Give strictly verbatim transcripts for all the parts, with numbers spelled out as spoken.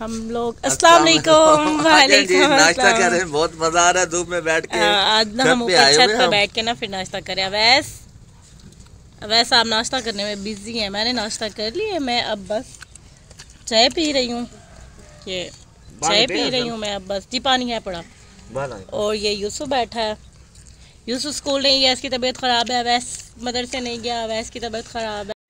हम लोग अस्सलाम वालेकुम। वालेकुम नाश्ता कर रहे हैं, बहुत मजा आ रहा है धूप में बैठ के। आज ना हम ऊपर छत पे बैठ के ना फिर नाश्ता करें। अवैस अवैस आप नाश्ता करने में बिजी हैं, मैंने नाश्ता कर लिया। मैं अब बस चाय पी रही हूँ, ये चाय पी रही हूँ मैं अब बस। जी पानी है पड़ा। और ये यूसुफ बैठा है। यूसुफ स्कूल नहीं गया, इसकी तबीयत खराब है। अवैस मदरसे नहीं गया, अवैस की तबीयत खराब है।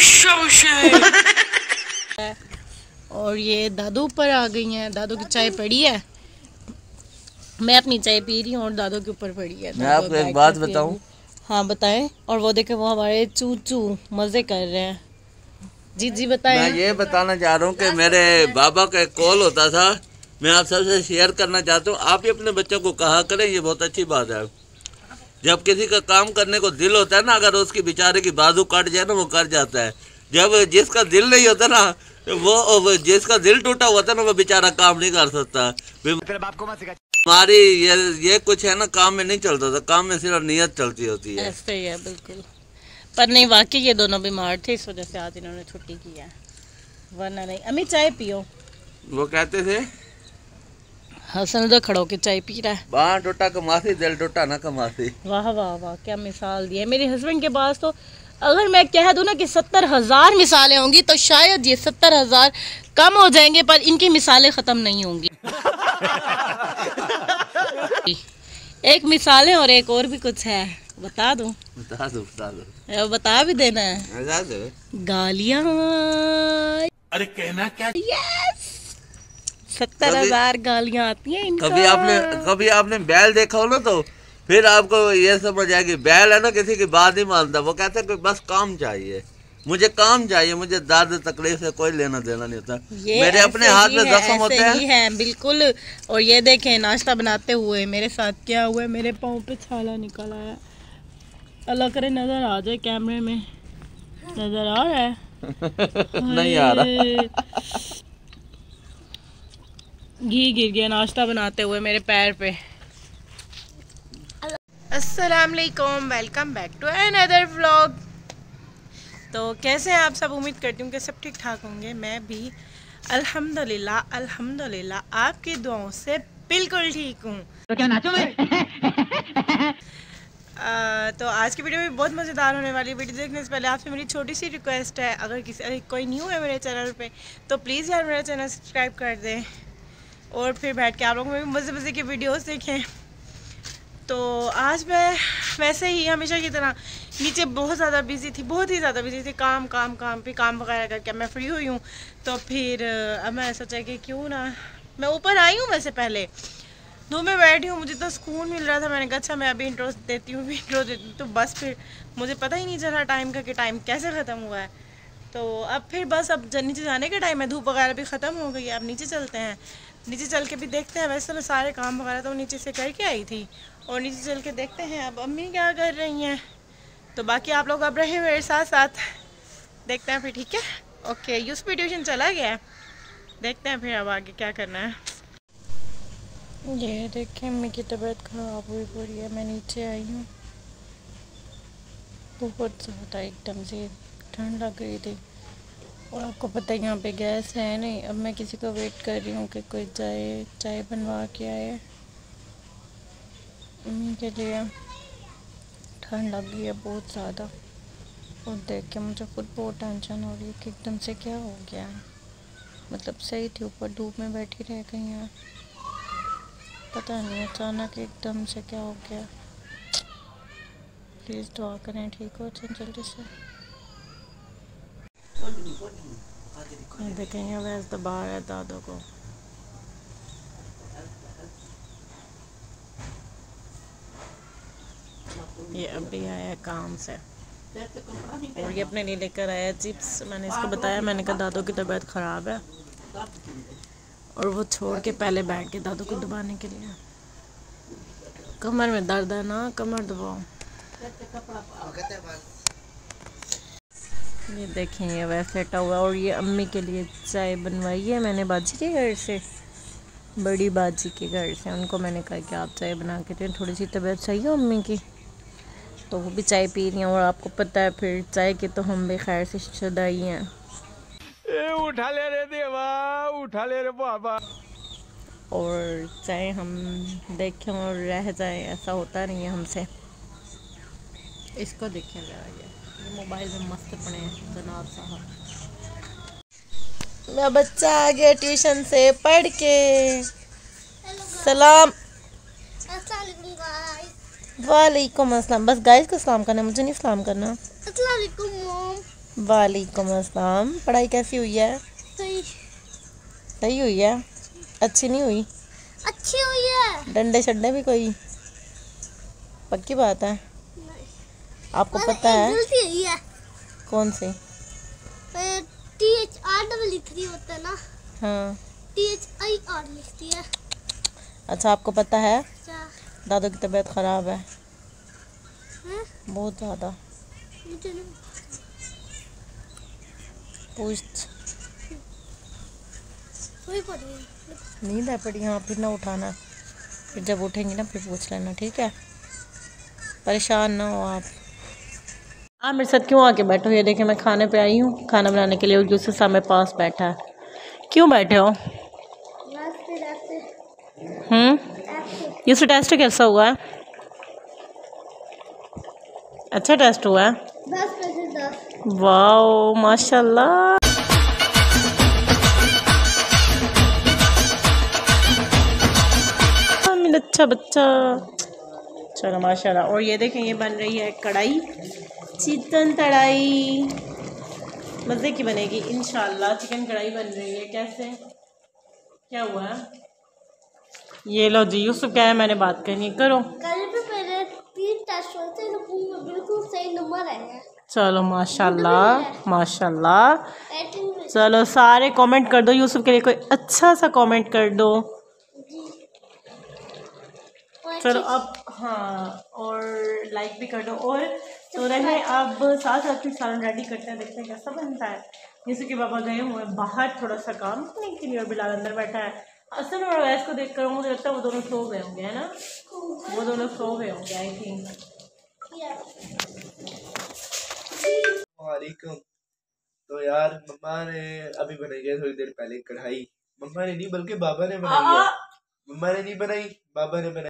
और ये दादू ऊपर आ गई हैं, दादू की चाय पड़ी है, मैं अपनी चाय पी रही हूँ और दादू के ऊपर पड़ी है। मैं आपको एक बात बताऊं? हाँ बताएं। और वो देखे वो हमारे चू चू मजे कर रहे हैं। जी जी बताएं। मैं ये बताना चाह रहा हूँ कि मेरे बाबा का एक कॉल होता था, मैं आप सबसे शेयर करना चाहता हूँ। आप ही अपने बच्चों को कहा करें, ये बहुत अच्छी बात है। जब किसी का काम करने को दिल होता है ना, अगर उसकी बेचारे की बाजू कट जाए ना, वो कट जाता है। जब जिसका दिल नहीं होता ना, वो जिसका दिल टूटा होता है ना, वो बेचारा काम नहीं कर सकता। हमारी ये ये कुछ है ना, काम में नहीं चलता था, काम में सिर्फ नियत चलती होती है। ऐसे ही है बिल्कुल। पर नहीं, वाकई ये दोनों बीमार थे, इस वजह से आज इन्होंने छुट्टी की है, वरना नहीं। अम्मी चाय पियो, वो कहते थे। हसन उधर खड़ो के चाय पी रहा है। बाँ टूटा कमासी, दिल टूटा ना कमासी। वाह वाह वाह, क्या मिसाल दी है। मेरे हस्बैंड के पास तो अगर मैं कह दूं ना कि सत्तर हजार मिसालें होंगी तो शायद ये सत्तर हजार कम हो जाएंगे, पर इनकी मिसालें ख़त्म नहीं होंगी। एक मिसालें और एक और भी कुछ है, बता दूं? बता दो बता दो बता भी देना है। बता दो। गालियां। अरे कहना क्या? यस, सत्तर हजार गालियां आती हैं इनका। कभी आपने कभी आपने बैल देखा हो ना, तो फिर आपको ये समझ आएगी बैल है ना किसी की बात नहीं मानता। वो कहता है कि बस काम चाहिए, मुझे काम चाहिए, मुझे दर्द तकलीफ से कोई लेना देना नहीं होता। मेरे अपने हाथ में जख्म होते हैं। ही है बिल्कुल। और ये देखें नाश्ता बनाते हुए मेरे साथ क्या हुआ है, मेरे पाँव पे छाला निकल आया। अल्लाह करे नजर आ जाए कैमरे में। नजर आ रहा है? नहीं आ रहा। घी गिर गया नाश्ता बनाते हुए मेरे पैर पे। अस्सलाम वालेकुम, welcome back to another vlog. तो कैसे हैं आप सब? उम्मीद करती हूँ कि सब ठीक ठाक होंगे। मैं भी अल्हम्दुलिल्लाह अल्हम्दुलिल्लाह आपकी दुआओं से बिल्कुल ठीक हूँ। तो क्या नाचो मैं? आ, तो आज की वीडियो भी बहुत मज़ेदार होने वाली है। वीडियो देखने से पहले आपसे मेरी छोटी सी रिक्वेस्ट है, अगर किसी कोई न्यू है मेरे चैनल पे तो प्लीज़ यार मेरा चैनल सब्सक्राइब कर दें और फिर बैठ के आप लोगों में भी मज़े मज़े की वीडियोस देखें। तो आज मैं वैसे ही हमेशा की तरह नीचे बहुत ज़्यादा बिज़ी थी, बहुत ही ज़्यादा बिज़ी थी, काम काम काम पे काम वगैरह करके मैं फ्री हुई हूँ। तो फिर अब मैं सोचा कि क्यों ना मैं ऊपर आई हूँ, वैसे पहले धूप में बैठी हूँ, मुझे तो सुकून मिल रहा था। मैंने कहा अच्छा मैं अभी इंट्रो देती हूँ, इंट्रो देती हूँ। तो बस फिर मुझे पता ही नहीं चला टाइम का कि टाइम कैसे ख़त्म हुआ है। तो अब फिर बस अब नीचे जाने का टाइम है, धूप वगैरह भी ख़त्म हो गई है। अब नीचे चलते हैं, नीचे चल के भी देखते हैं। वैसे मैं सारे काम वगैरह तो नीचे से करके आई थी और नीचे चल के देखते हैं अब अम्मी क्या कर रही हैं। तो बाकी आप लोग अब रहे मेरे साथ साथ, देखते हैं फिर। ठीक है, ओके। यूस भी ट्यूशन चला गया, देखते हैं फिर अब आगे क्या करना है। ये देखिए अम्मी की तबीयत ख़राब हुई पड़ी है, मैं नीचे आई हूँ। बहुत ज़्यादा एकदम से ठंड लग रही थी और आपको पता है यहाँ पे गैस है नहीं। अब मैं किसी को वेट कर रही हूँ कि कोई चाय चाय बनवा के आए अम्मी के लिए। ठंड लग गई है बहुत ज़्यादा और देख के मुझे खुद बहुत टेंशन हो रही है कि एकदम से क्या हो गया। मतलब सही थी, ऊपर धूप में बैठी रह गई हैं, पता नहीं अचानक एकदम से क्या हो गया। प्लीज़ दुआ करें ठीक हो जाए जल्दी से। देखेंगे वैसे तो बाहर है दादो को। ये अभी आया काम से और ये अपने लिए लेकर आया चिप्स। मैंने इसको बताया, मैंने कहा दादो की तबीयत ख़राब है, और वो छोड़ के पहले बैठ के दादू को दबाने के लिए। कमर में दर्द है ना, कमर दबाओ। ये देखें ये वैसे लेटा हुआ। और ये अम्मी के लिए चाय बनवाई है मैंने बाजी के घर से, बड़ी बाजी के घर से। उनको मैंने कहा कि आप चाय बना के दें, थोड़ी सी तबीयत सही हो अम्मी की। तो वो भी चाय पी रही हैं। और आपको पता है फिर चाय के तो हम भी खैर से शुदाई हैं। ए उठा ले रे देवा, उठा ले रे बाबा। और चाहे हम देखें और रह जाए, ऐसा होता नहीं है हमसे। इसको देखें जरा, ये ये मोबाइल में मस्त पड़े हैं जनाब साहब। मेरा बच्चा आ गया ट्यूशन से पढ़ के। सलाम वालेकुम अस्सलाम। बस गाइस को सलाम करना, मुझे नहीं सलाम करना। अस्सलाम वालेकुम मॉम। वालेकुम अस्सलाम। पढ़ाई कैसी हुई है? सही सही हुई है? अच्छी नहीं हुई? अच्छी हुई है। डंडे शड्डे भी कोई? पक्की बात है? नहीं। आपको पता है? गलती हुई है। कौन सी? T H R double three होता है ना। हाँ। टी एच आई आर लिखती है। अच्छा, आपको पता है क्या? दादू की तबीयत खराब है। है? बहुत ज़्यादा। मुझे नहीं पूछ। नींद है पड़ी? हाँ, फिर ना उठाना, फिर जब उठेंगी ना फिर पूछ लेना, ठीक है? परेशान ना हो आप। आप मेरे साथ क्यों आके बैठो? ये देखें, मैं खाने पे आई हूँ खाना बनाने के लिए, और यूसुफ साहब मेरे पास बैठा है। क्यों बैठे हो? हम्म यूसुफ, टेस्ट कैसा हुआ है? अच्छा टेस्ट हुआ है? दस में से दस। वाओ माशाल्लाह। अच्छा बच्चा, चलो माशाल्लाह। और ये देखें, ये बन रही है कढ़ाई, चिकन कढ़ाई मज़े की बनेगी इंशाल्लाह। चिकन कढ़ाई बन रही है। कैसे, क्या हुआ है? ये लो जी, यूसुफ क्या है, मैंने बात करनी है, करो। कल भी मेरे तीन टेस्ट हुए थे, तो बिल्कुल सही नंबर आए। चलो माशाल्लाह माशाल्लाह। चलो सारे कमेंट कर दो यूसुफ के लिए, कोई अच्छा सा कमेंट कर दो। चलो अब, हाँ, और लाइक भी कर दो। और तो रहे अब साथ साथ में सालन रेडी करते हैं, देखते हैं कैसा बनता है। जैसे कि पापा गए हुए हैं बाहर थोड़ा सा काम करने के लिए, और बिलाल अंदर बैठा है। असल और वैस को देख कर मुझे लगता है वो दोनों सो गए होंगे, है ना? वो दोनों सो गए होंगे आई थिंक। वालेकुम। तो यार मम्मा ने अभी बनाई है थोड़ी देर पहले कढ़ाई। मम्मा ने नहीं बल्कि बाबा ने बनाई है। मम्मा ने नहीं बनाई, बाबा ने बनाई।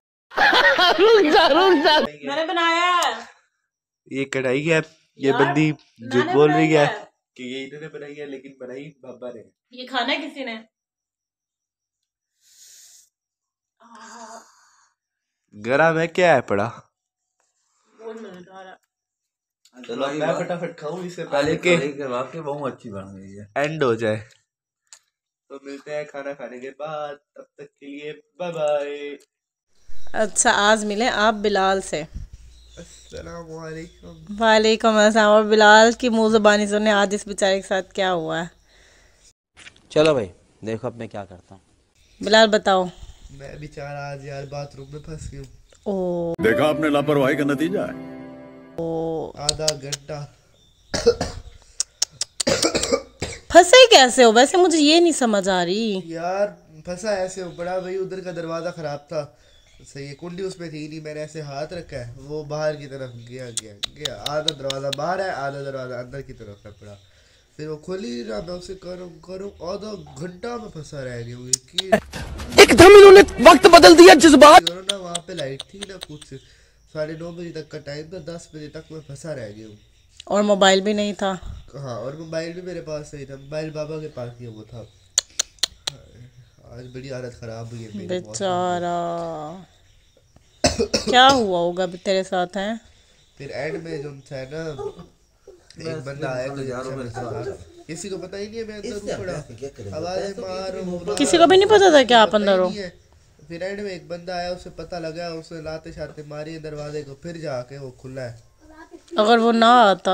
मैंने बनाया है। ये कढ़ाई है, ये बंदी जो बोल रही है कि ये इन्होंने बनाई है, लेकिन बनाई बाबा ने। ये खाना किसी ने? गरम है क्या है पड़ा? बहुत मजेदार है। चलो मैं फटाफट खाऊं इससे पहले के वाकई बहुत अच्छी बन गई है, एंड हो जाए। तो मिलते हैं खाना खाने के बाद, तब तक के लिए बाय बाय। अच्छा, आज मिले आप बिलाल से। अस्सलाम वालेकुम। वालेकुम अस्सलाम। और बिलाल की मुँह ज़बानी सुने आज इस बेचारे के साथ क्या हुआ है। चलो भाई देखो अब मैं क्या करता हूँ। बिलाल बताओ। मैं बेचारा आज यार बाथरूम में फंस गया। ओ, देखा आपने लापरवाही का नतीजा है। ओ, आधा घंटा फंसे कैसे हो? वैसे मुझे ये नहीं समझ आ रही यार। फंसा ऐसे हो बड़ा भाई, उधर का दरवाजा खराब था, सही है, कुंडी उसमें थी नहीं, मैंने ऐसे हाथ रखा है, वो बाहर की तरफ गया गया गया आधा दरवाजा बाहर है, आधा दरवाजा अंदर की तरफ है पड़ा। फिर वो खोली ना, मैं उसे करूँ करूँ आधा घंटा में फंसा रह गया हूँ कि एकदम इन्होंने वक्त बदल दिया जज्बात। ना वहाँ पे लाइट थी ना, कुछ साढ़े नौ बजे तक का टाइम था, दस बजे तक मैं फंसा रह गया हूँ। और मोबाइल भी नहीं था। हाँ, और मोबाइल भी मेरे पास नहीं था, मोबाइल बाबा के पास ही वो था। आज बड़ी हालत खराब हुई है बेचारा। क्या हुआ होगा तेरे साथ है? फिर एंड में जो था ना, एक बंदा आया, किसी को पता ही नहीं है मैं अंदर पड़ा, आवाज़ें मारो, किसी को भी नहीं पता था क्या आप अंदर हो। फिर एंड में एक बंदा आया, उसे पता लगा, उसने लाते शाते मारी दरवाजे को, फिर जाके वो खुला है। अगर वो ना आता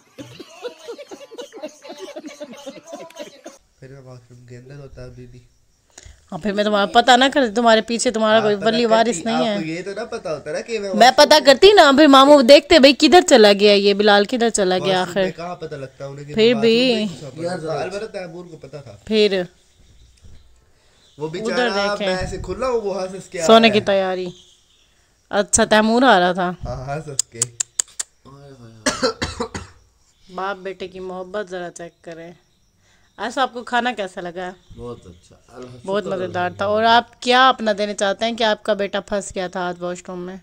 फिर मैं बाथरूम के अंदर होता अभी भी। हाँ, फिर मैं तुम्हारा पता ना करती, तुम्हारे पीछे तुम्हारा कोई वली वारिस नहीं है। ये तो ना पता होता ना कि मैं मैं पता करती ना, फिर मामू देखते भाई किधर चला गया ये बिलाल, किधर चला गया आखिर। कहाँ पता लगता उन्हें, फिर भी अलबत्ता तैमूर को पता था। फिर वो बेचारा मैं ऐसे खुला हूँ, वो हंस के सोने की तैयारी। अच्छा, तैमूर आ रहा था। हाँ, हंस के। बाप बेटे की मोहब्बत जरा चेक करें। ऐसा आपको खाना कैसा लगा? बहुत अच्छा, अल्हम्दुलिल्लाह। बहुत मज़ेदार था। और आप क्या अपना देना चाहते हैं कि आपका बेटा फंस गया था आज वॉशरूम में?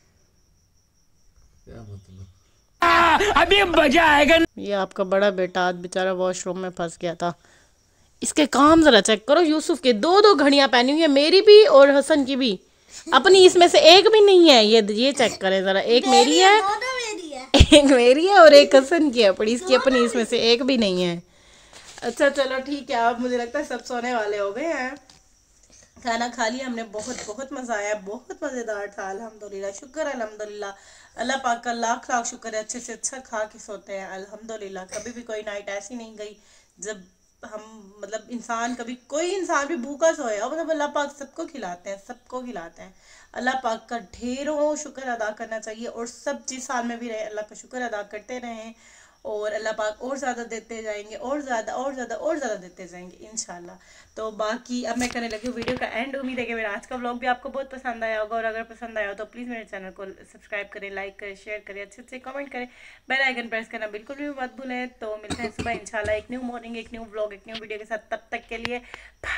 क्या मतलब? अभी मजा आएगा। ये आपका बड़ा बेटा आज बेचारा वॉशरूम में फंस गया था। इसके काम जरा चेक करो, यूसुफ के दो दो घड़ियां पहनी हुई है, मेरी भी और हसन की भी। अपनी इसमें से एक भी नहीं है। ये ये चेक करें जरा, एक मेरी है, एक मेरी है और एक हसन की है पड़ी। इसकी अपनी इसमें से एक भी नहीं है। अच्छा चलो ठीक है, अब मुझे लगता है सब सोने वाले हो गए हैं। खाना खा लिया हमने, बहुत बहुत मज़ा आया, बहुत मज़ेदार था। अल्हम्दुलिल्लाह, शुक्र अल्हम्दुलिल्लाह, अल्लाह पाक का लाख लाख शुक्र है, अच्छे से अच्छा खा के सोते हैं अल्हम्दुलिल्लाह। कभी भी कोई नाइट ऐसी नहीं गई जब हम मतलब इंसान कभी कोई इंसान भी भूखा सोया, मतलब अल्लाह पाक सबको खिलाते हैं, सबको खिलाते हैं। अल्लाह पाक का ढेरों शुक्र अदा करना चाहिए और सब जिस हाल में भी रहे अल्लाह का शुक्र अदा करते रहें और अल्लाह पाक और ज़्यादा देते जाएंगे और ज़्यादा और ज़्यादा और ज़्यादा देते जाएंगे इंशाल्लाह। तो बाकी अब मैं करने लगी वीडियो का एंड। उम्मीद है कि मेरा आज का व्लॉग भी आपको बहुत पसंद आया होगा और अगर पसंद आया हो तो प्लीज़ मेरे चैनल को सब्सक्राइब करें, लाइक करें, शेयर करें, अच्छे अच्छे कमेंट करें, बेल आइकन प्रेस करना बिल्कुल भी मत भूलें। तो मिलते हैं सुबह इंशाल्लाह एक न्यू मॉर्निंग, एक न्यू व्लॉग, एक न्यू वीडियो के साथ। तब तक के लिए